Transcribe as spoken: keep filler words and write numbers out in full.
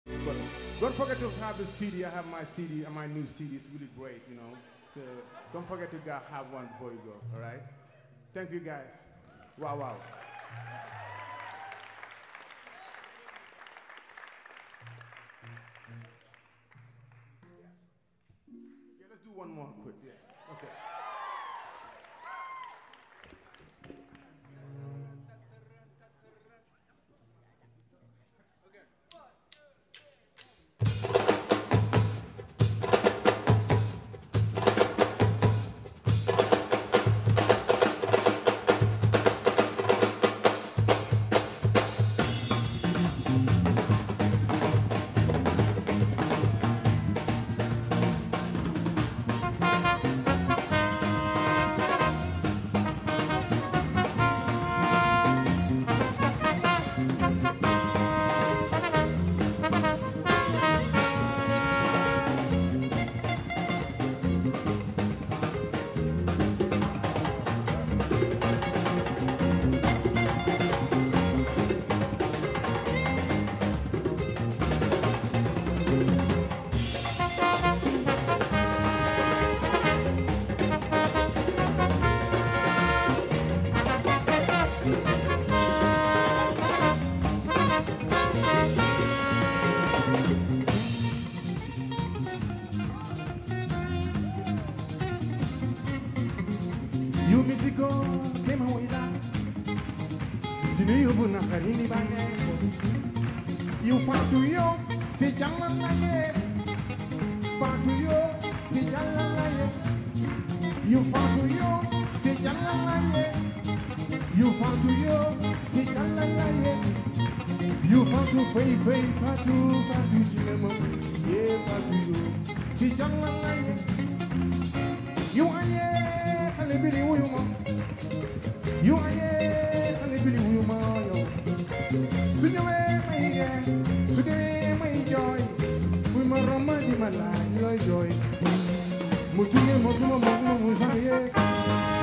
But don't forget to have the C D. I have my C D and my new C D. It's really great, you know. So don't forget to go have one before you go, all right? Thank you, guys. Wow, wow. Yeah, let's do one more quick, yes. Okay. You musico, tema huila. Dinu yubu na karini bane. You fatu yo, si jala laye. Fatu yo, si jala laye. You fatu yo, si jala laye. You fatu yo, si jala laye. You fatu fei fei fatu fatu jinema. Si ye fatu yo, si jala laye. You aye. Billy Wilma, you are a Billy Wilma. Soon you may, today my joy, we my Ramadi Malay, joy. Mutuye Mokuma Mokumu Musaye.